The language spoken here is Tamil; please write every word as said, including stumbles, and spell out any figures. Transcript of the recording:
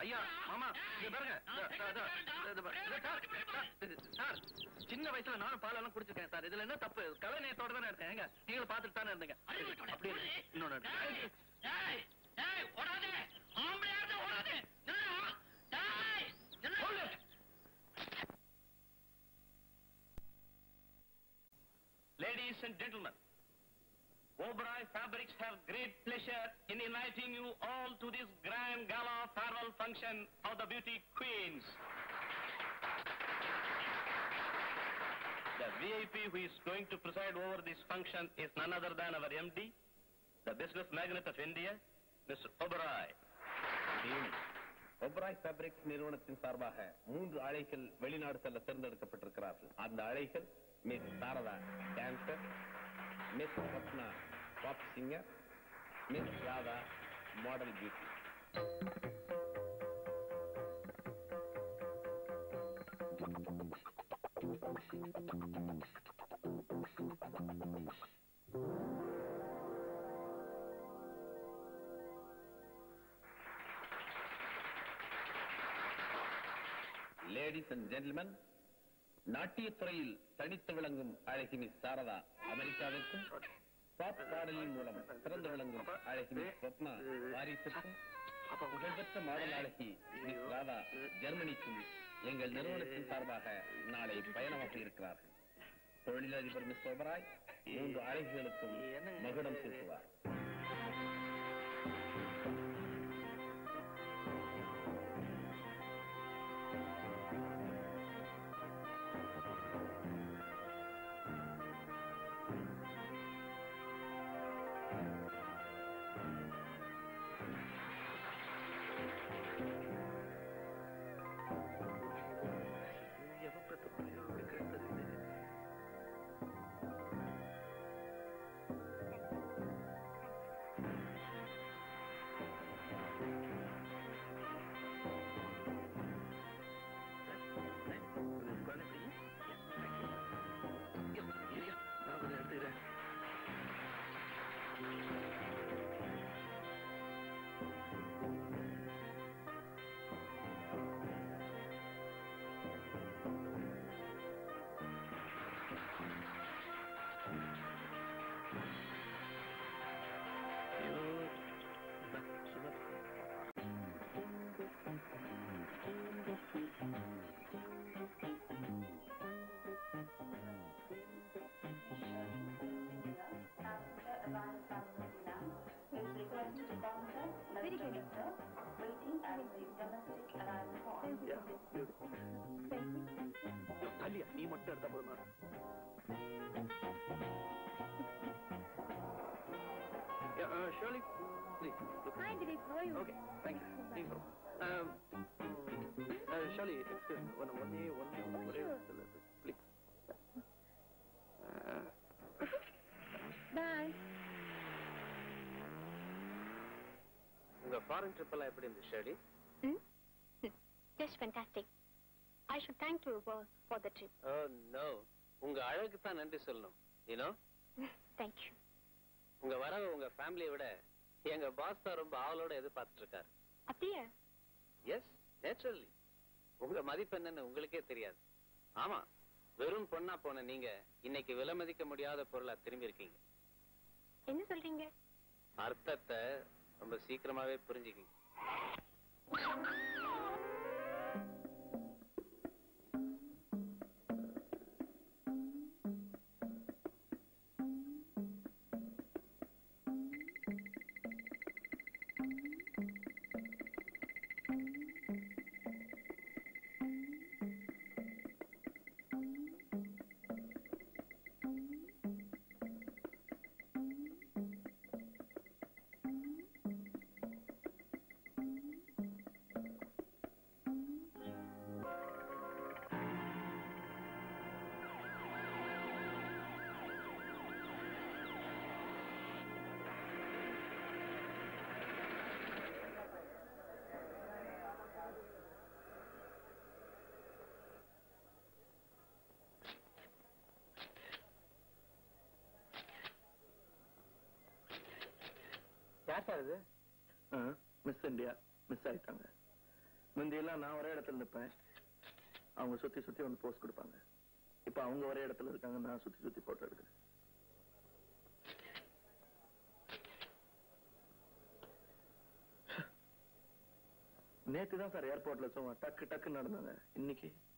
ஐயா மாமா இங்க பாருங்க சார், சின்ன வயசுல நானும் பாலெல்லாம் குடிச்சிருக்கேன் சார். இதுல என்ன தப்பு? கலை நேயத்தோட தானே இருக்கேன். எங்க நீங்களும் பாத்துட்டு தானே இருந்தீங்க. அப்படியே இன்னொன்னு Ladies and gentlemen, Oberoi Fabrics have great pleasure in inviting you all to this grand gala farewell function of the beauty queens. The V I P who is going to preside over this function is none other than our M D, the business magnate of India, Mister Oberoi. Oberoi Fabrics நிறுவனத்தின் சார்பாக மூன்று அழைகள் வெளிநாடு செல்ல தேர்ந்தெடுக்கப்பட்டிருக்கிறார்கள். அந்த அழைகள் miss Sharada dancer, miss Ratna pop singer, miss Radha model beauty. Ladies and gentlemen, நாட்டியத்துறையில் தனித்து விளங்கும் அழகி மிஸ் சாரதா அமெரிக்காவிற்கும், பாப் பாடலின் மூலம் சிறந்து விளங்கும் அழகி மிஸ் ரத்னா பாரிஸிற்கும், புகழ்பெற்ற மாடல் அழகி மிஸ் ராதா ஜெர்மனிக்கும் எங்கள் நிறுவனத்தின் சார்பாக நாளை பயணமாக இருக்கிறார்கள். தொழிலதிபர் மிஸ் ஓபராய் மூன்று அழகிகளுக்கும் மகுடம் சூட்டுவார். நீ மட்டும் எடுத்த போதுமா? Shirley, please. Hi, Dilip. How are you? Okay, thank you. Thank you. Um, uh, Shirley, excuse me. One, one, one, one, one, please. Uh, Bye. உங்க ஃபாரின் ட்ரிப் எல்லாம் எப்படி இருந்துச்சு Shirley? Hmm? Just fantastic. I should thank you boss for the trip. Oh no. உங்க அழகுக்கு தான் நன்றி சொல்லணும். You know? Thank you. உங்க வரவு உங்க ஃபேமிலியை விட எங்க பாஸ் தான் ரொம்ப ஆவலோட எதிர்பார்த்துட்டு இருக்காரு. அப்படியே? Yes, naturally. உங்க மதிப்பு என்னன்னு உங்களுக்கே தெரியாது. ஆமா, வெறும் பொண்ணா போன நீங்க இன்னைக்கு விலை மதிக்க முடியாத பொருளா திரும்பி இருக்கீங்க. என்ன சொல்றீங்க? அர்த்தத்தை ரொம்ப சீக்கிரமாவே புரிஞ்சுக்கீங்க. யார் சார் இது? மிஸ் இந்தியா மிஸ் ஆயிட்டாங்க. முந்தையெல்லாம் நான் ஒரே இடத்துல நிற்பேன், அவங்க சுத்தி சுத்தி வந்து போஸ்ட் கொடுப்பாங்க. இப்ப அவங்க ஒரே இடத்துல இருக்காங்க, நான் சுத்தி சுத்தி போட்டோ எடுக்கிறேன். நேத்து தான் சார் ஏர்போர்ட்ல சும்மா டக்கு டக்கு நடந்தாங்க. இன்னைக்கு